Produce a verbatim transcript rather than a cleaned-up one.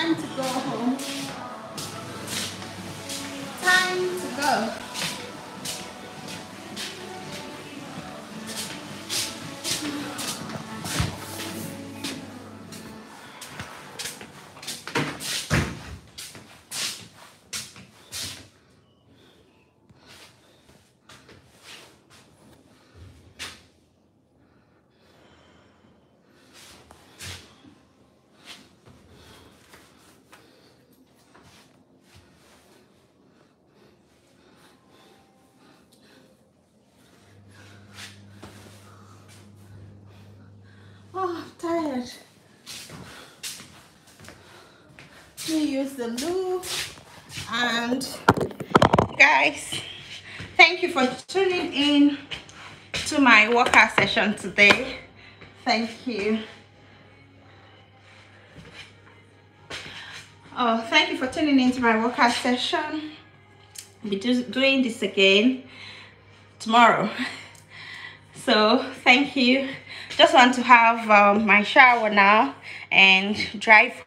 time to go home. Time to go. Oh, I'm tired. Let me use the loo. And guys, thank you for tuning in to my workout session today. Thank you. Oh, thank you for tuning into my workout session. I'll be just doing this again tomorrow. So thank you. Just want to have um, my shower now and drive